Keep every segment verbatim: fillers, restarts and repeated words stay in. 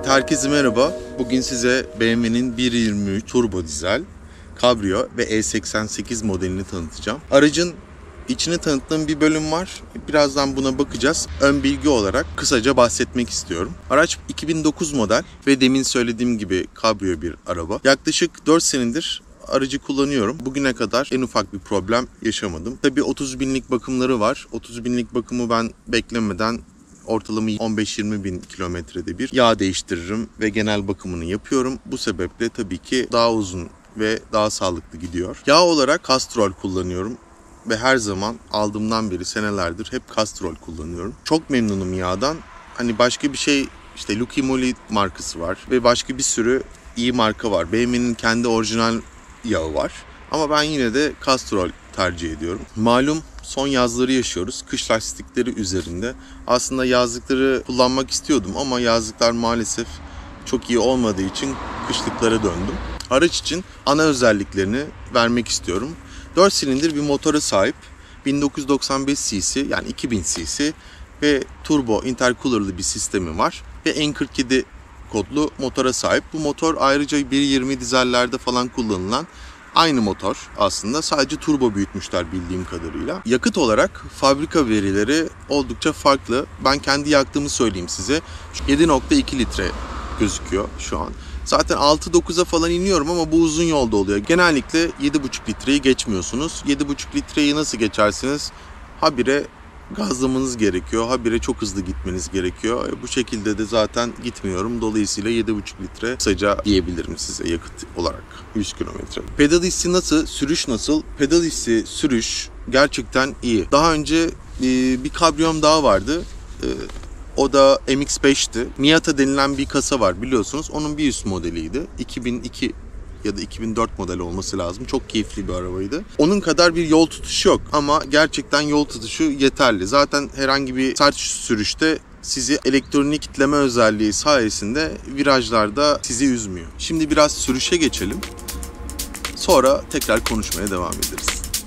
Evet, herkese merhaba. Bugün size B M W'nin bir yirmi üç turbo dizel, kabrio ve E seksen sekiz modelini tanıtacağım. Aracın içini tanıttığım bir bölüm var. Birazdan buna bakacağız. Ön bilgi olarak kısaca bahsetmek istiyorum. Araç iki bin dokuz model ve demin söylediğim gibi kabrio bir araba. Yaklaşık dört senedir aracı kullanıyorum. Bugüne kadar en ufak bir problem yaşamadım. Tabii otuz binlik bakımları var. otuz binlik bakımı ben beklemeden ortalama on beş yirmi bin kilometrede bir yağ değiştiririm ve genel bakımını yapıyorum. Bu sebeple tabii ki daha uzun ve daha sağlıklı gidiyor. Yağ olarak Castrol kullanıyorum ve her zaman aldığımdan beri senelerdir hep Castrol kullanıyorum. Çok memnunum yağdan. Hani başka bir şey, işte Lucky Moly markası var ve başka bir sürü iyi marka var. B M W'nin kendi orijinal yağı var. Ama ben yine de Castrol tercih ediyorum. Malum son yazları yaşıyoruz. Kış lastikleri üzerinde. Aslında yazlıkları kullanmak istiyordum ama yazlıklar maalesef çok iyi olmadığı için kışlıklara döndüm. Araç için ana özelliklerini vermek istiyorum. dört silindir bir motora sahip. bin dokuz yüz doksan beş cc yani iki bin cc ve turbo intercooler'lı bir sistemi var. Ve N kırk yedi kodlu motora sahip. Bu motor ayrıca bir yirmi dizellerde falan kullanılan aynı motor aslında, sadece turbo büyütmüşler bildiğim kadarıyla. Yakıt olarak fabrika verileri oldukça farklı. Ben kendi yaktığımı söyleyeyim size. yedi nokta iki litre gözüküyor şu an. Zaten altı dokuza falan iniyorum ama bu uzun yolda oluyor. Genellikle yedi buçuk litreyi geçmiyorsunuz. yedi buçuk litreyi nasıl geçersiniz? Habire gazlamanız gerekiyor. Habire çok hızlı gitmeniz gerekiyor. Bu şekilde de zaten gitmiyorum. Dolayısıyla yedi buçuk litre kısaca diyebilirim size yakıt olarak yüz kilometre. Pedal hissi nasıl? Sürüş nasıl? Pedal hissi, sürüş gerçekten iyi. Daha önce bir kabriyom daha vardı. O da M X beş'ti. Miata denilen bir kasa var biliyorsunuz. Onun bir üst modeliydi. iki bin iki ya da iki bin dört model olması lazım. Çok keyifli bir arabaydı. Onun kadar bir yol tutuşu yok ama gerçekten yol tutuşu yeterli. Zaten herhangi bir sert sürüşte sizi elektronik kitleme özelliği sayesinde virajlarda sizi üzmüyor. Şimdi biraz sürüşe geçelim. Sonra tekrar konuşmaya devam ederiz.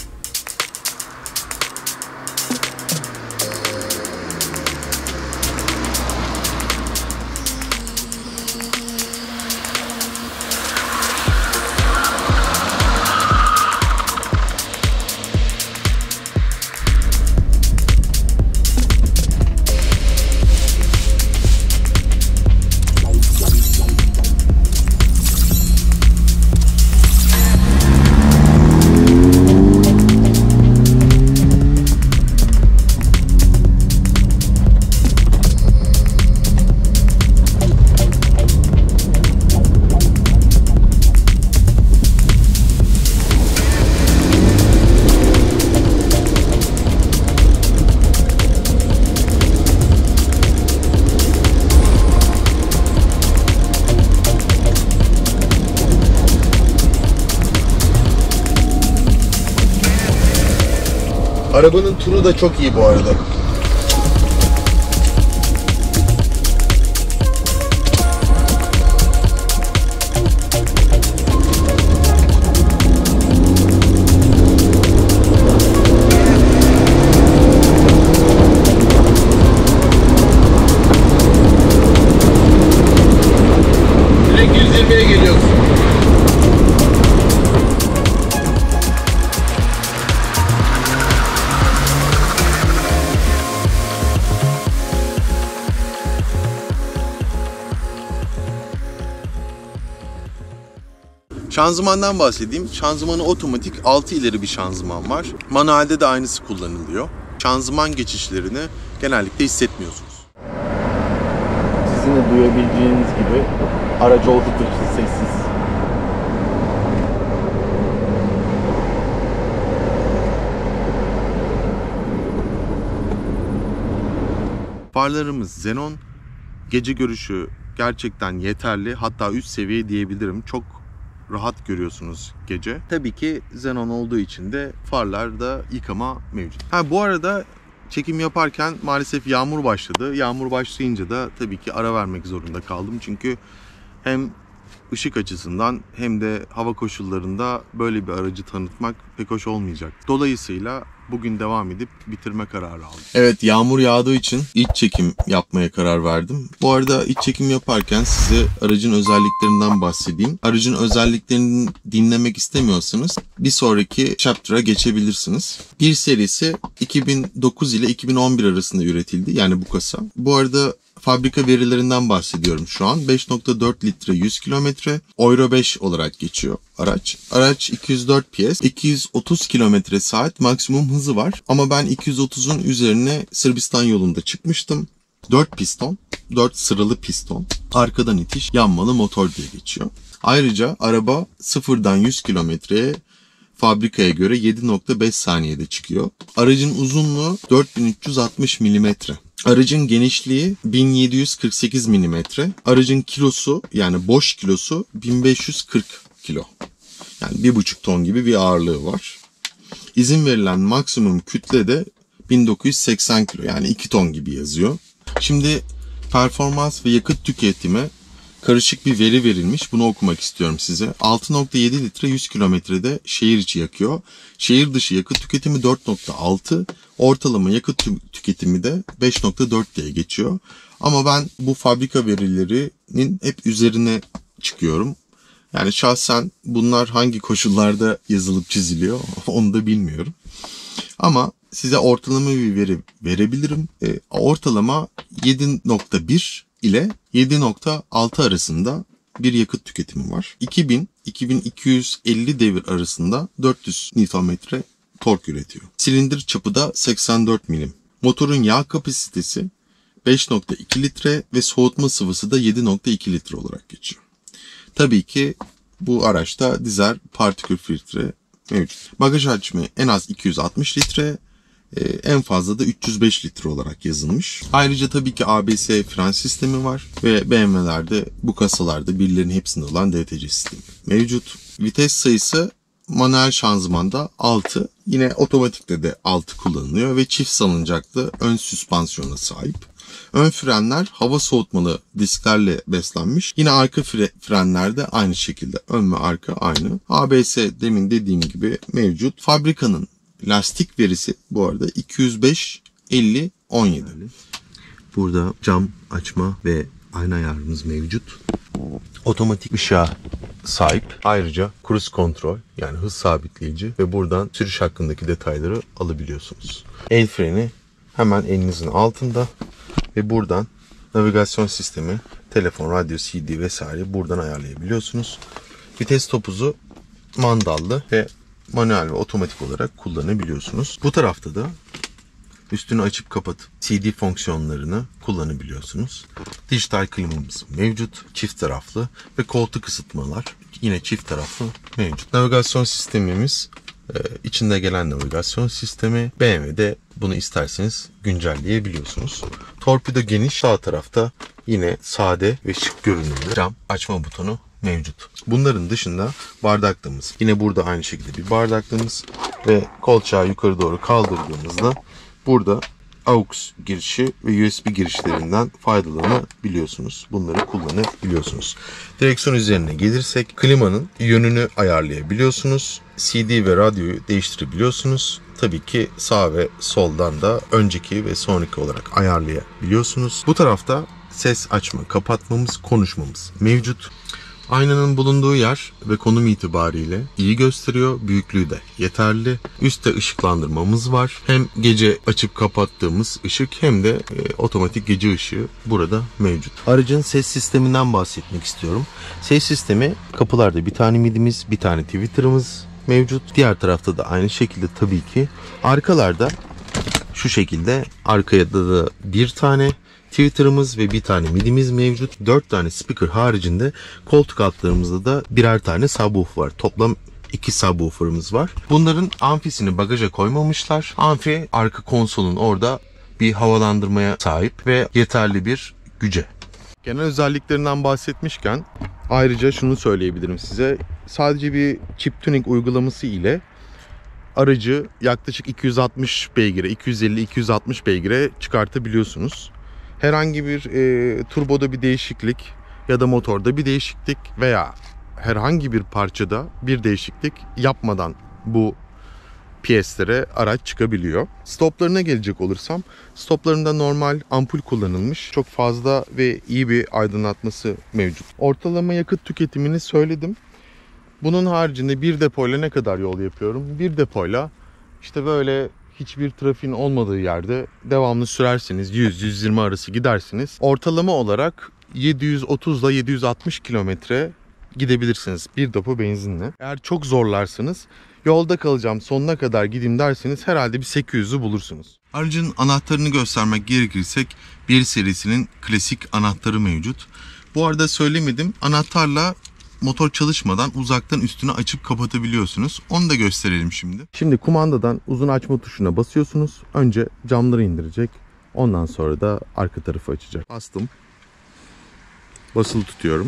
Arabanın turu da çok iyi bu arada. Direkt yüz yirmiye geliyorsun. Şanzımandan bahsedeyim. Şanzımanı otomatik, altı ileri bir şanzıman var. Manuelde de aynısı kullanılıyor. Şanzıman geçişlerini genellikle hissetmiyorsunuz. Sizin de duyabileceğiniz gibi araç oldukça sessiz. Farlarımız xenon. Gece görüşü gerçekten yeterli. Hatta üst seviye diyebilirim. Çok rahat görüyorsunuz gece. Tabii ki xenon olduğu için de farlarda yıkama mevcut. Ha, bu arada çekim yaparken maalesef yağmur başladı. Yağmur başlayınca da tabii ki ara vermek zorunda kaldım. Çünkü hem ışık açısından hem de hava koşullarında böyle bir aracı tanıtmak pek hoş olmayacak. Dolayısıyla bugün devam edip bitirme kararı aldım. Evet, yağmur yağdığı için iç çekim yapmaya karar verdim. Bu arada iç çekim yaparken size aracın özelliklerinden bahsedeyim. Aracın özelliklerini dinlemek istemiyorsanız bir sonraki chapter'a geçebilirsiniz. Bir serisi iki bin dokuz ile iki bin on bir arasında üretildi. Yani bu kasa. Bu arada fabrika verilerinden bahsediyorum şu an. beş nokta dört litre yüz kilometre. Euro beş olarak geçiyor araç. Araç iki yüz dört P S. iki yüz otuz kilometre saat maksimum hızı var. Ama ben iki yüz otuzun üzerine Sırbistan yolunda çıkmıştım. dört piston. dört sıralı piston. Arkadan itiş, yanmalı motor diye geçiyor. Ayrıca araba sıfırdan yüz kilometreye fabrikaya göre yedi nokta beş saniyede çıkıyor. Aracın uzunluğu dört bin üç yüz altmış milimetre. Aracın genişliği bin yedi yüz kırk sekiz milimetre. Aracın kilosu, yani boş kilosu bin beş yüz kırk kilo. Yani bir buçuk ton gibi bir ağırlığı var. İzin verilen maksimum kütle de bin dokuz yüz seksen kilo, yani iki ton gibi yazıyor. Şimdi performans ve yakıt tüketimi karışık bir veri verilmiş. Bunu okumak istiyorum size. altı nokta yedi litre yüz kilometrede şehir içi yakıyor. Şehir dışı yakıt tüketimi dört nokta altı. Ortalama yakıt tüketimi de beş nokta dört diye geçiyor. Ama ben bu fabrika verilerinin hep üzerine çıkıyorum. Yani şahsen bunlar hangi koşullarda yazılıp çiziliyor onu da bilmiyorum. Ama size ortalama bir veri verebilirim. E, ortalama yedi nokta bir ile yedi nokta altı arasında bir yakıt tüketimi var. iki bin - iki bin iki yüz elli devir arasında dört yüz Newton metre tork üretiyor. Silindir çapı da seksen dört milim. Motorun yağ kapasitesi beş nokta iki litre ve soğutma sıvısı da yedi nokta iki litre olarak geçiyor. Tabii ki bu araçta dizel partikül filtre mevcut. Bagaj hacmi en az iki yüz altmış litre, en fazla da üç yüz beş litre olarak yazılmış. Ayrıca tabii ki A B S fren sistemi var ve B M W'lerde bu kasalarda birilerinin hepsinde olan D T C sistemi mevcut. Vites sayısı manuel şanzımanda altı, yine otomatikte de altı kullanılıyor ve çift salıncaklı ön süspansiyona sahip. Ön frenler hava soğutmalı disklerle beslenmiş. Yine arka fre frenler de aynı şekilde. Ön ve arka aynı. A B S demin dediğim gibi mevcut. Fabrikanın lastik verisi bu arada iki yüz beş elli on yedi. Burada cam açma ve ayna ayarımız mevcut. Otomatik ışığa sahip. Ayrıca cruise kontrol, yani hız sabitleyici ve buradan sürüş hakkındaki detayları alabiliyorsunuz. El freni hemen elinizin altında ve buradan navigasyon sistemi, telefon, radyo, C D vesaire buradan ayarlayabiliyorsunuz. Vites topuzu mandallı ve manuel ve otomatik olarak kullanabiliyorsunuz. Bu tarafta da üstünü açıp kapatıp C D fonksiyonlarını kullanabiliyorsunuz. Dijital klimamız mevcut, çift taraflı ve koltuk ısıtmalar yine çift taraflı mevcut. Navigasyon sistemimiz içinde gelen navigasyon sistemi. B M W'de bunu isterseniz güncelleyebiliyorsunuz. Torpido geniş, sağ tarafta yine sade ve şık görünümlü cam açma butonu mevcut. Bunların dışında bardaklığımız. Yine burada aynı şekilde bir bardaklığımız ve kolçağı yukarı doğru kaldırdığımızda burada aux girişi ve U S B girişlerinden faydalanabiliyorsunuz. Bunları kullanabiliyorsunuz. Direksiyon üzerine gelirsek klimanın yönünü ayarlayabiliyorsunuz. C D ve radyoyu değiştirebiliyorsunuz. Tabii ki sağ ve soldan da önceki ve sonraki olarak ayarlayabiliyorsunuz. Bu tarafta ses açma, kapatmamız, konuşmamız mevcut. Aynanın bulunduğu yer ve konum itibariyle iyi gösteriyor. Büyüklüğü de yeterli. Üstte ışıklandırmamız var. Hem gece açıp kapattığımız ışık hem de e, otomatik gece ışığı burada mevcut. Aracın ses sisteminden bahsetmek istiyorum. Ses sistemi, kapılarda bir tane midimiz, bir tane tweeter'ımız mevcut. Diğer tarafta da aynı şekilde tabii ki. Arkalarda şu şekilde, arkaya da, da bir tane tweeter'ımız ve bir tane midimiz mevcut. dört tane speaker haricinde koltuk altlarımızda da birer tane subwoofer var. Toplam iki subwoofer'ımız var. Bunların amfisini bagaja koymamışlar. Amfi arka konsolun orada bir havalandırmaya sahip ve yeterli bir güce. Genel özelliklerinden bahsetmişken ayrıca şunu söyleyebilirim size. Sadece bir chip tuning uygulaması ile aracı yaklaşık iki yüz altmış beygire, iki yüz elli iki yüz altmış beygire çıkartabiliyorsunuz. Herhangi bir e, turboda bir değişiklik ya da motorda bir değişiklik veya herhangi bir parçada bir değişiklik yapmadan bu piyeslere araç çıkabiliyor. Stoplarına gelecek olursam, stoplarında normal ampul kullanılmış. Çok fazla ve iyi bir aydınlatması mevcut. Ortalama yakıt tüketimini söyledim. Bunun haricinde bir depoyla ne kadar yol yapıyorum? Bir depoyla işte böyle hiçbir trafiğin olmadığı yerde devamlı sürersiniz. yüz yüz yirmi arası gidersiniz. Ortalama olarak yedi yüz otuz ile yedi yüz altmış kilometre gidebilirsiniz bir depo benzinle. Eğer çok zorlarsanız, yolda kalacağım sonuna kadar gideyim derseniz herhalde bir sekiz yüzü bulursunuz. Aracın anahtarını göstermek gerekirsek bir serisinin klasik anahtarı mevcut. Bu arada söylemedim, anahtarla motor çalışmadan uzaktan üstünü açıp kapatabiliyorsunuz. Onu da gösterelim şimdi. Şimdi kumandadan uzun açma tuşuna basıyorsunuz. Önce camları indirecek. Ondan sonra da arka tarafı açacak. Bastım. Basılı tutuyorum.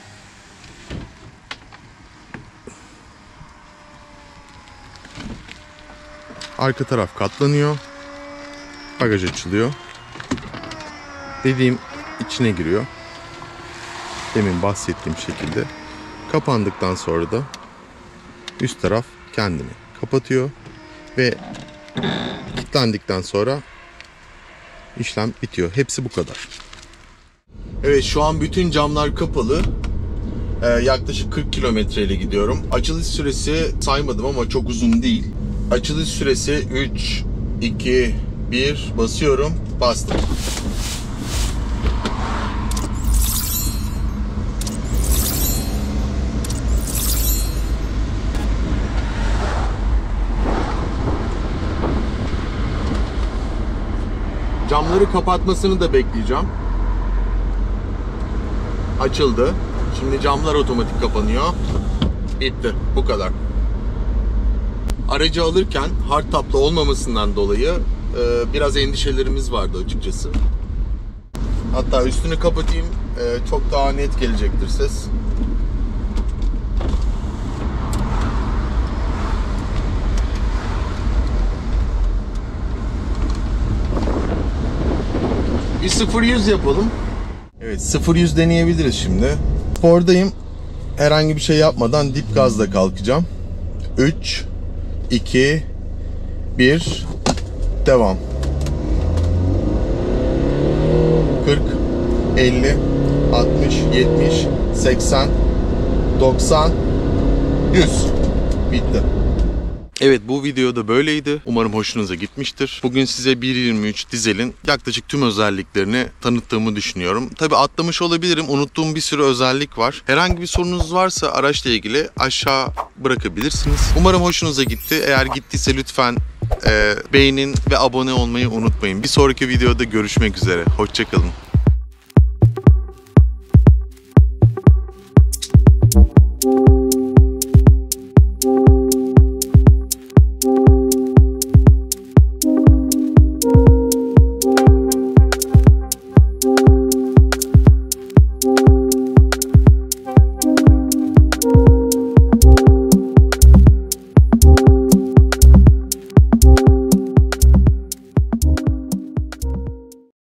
Arka taraf katlanıyor. Bagaj açılıyor. Dediğim içine giriyor. Demin bahsettiğim şekilde. Kapandıktan sonra da üst taraf kendini kapatıyor ve kilitlendikten sonra işlem bitiyor. Hepsi bu kadar. Evet, şu an bütün camlar kapalı. Ee, yaklaşık kırk kilometre ile gidiyorum. Açılış süresi saymadım ama çok uzun değil. Açılış süresi üç, iki, bir basıyorum. Bastım. Camları kapatmasını da bekleyeceğim. Açıldı. Şimdi camlar otomatik kapanıyor. Bitti. Bu kadar. Aracı alırken hardtop'lu olmamasından dolayı e, biraz endişelerimiz vardı açıkçası. Hatta üstünü kapatayım. E, çok daha net gelecektir ses. Bir sıfır yüz yapalım. Evet, sıfır yüz deneyebiliriz şimdi. Spordayım. Herhangi bir şey yapmadan dip gazla kalkacağım. üç, iki, bir, devam. kırk, elli, altmış, yetmiş, seksen, doksan, yüz. Bitti. Evet, bu video da böyleydi. Umarım hoşunuza gitmiştir. Bugün size bir yirmi üç dizelin yaklaşık tüm özelliklerini tanıttığımı düşünüyorum. Tabii atlamış olabilirim. Unuttuğum bir sürü özellik var. Herhangi bir sorunuz varsa araçla ilgili aşağı bırakabilirsiniz. Umarım hoşunuza gitti. Eğer gittiyse lütfen e, beğenin ve abone olmayı unutmayın. Bir sonraki videoda görüşmek üzere. Hoşça kalın.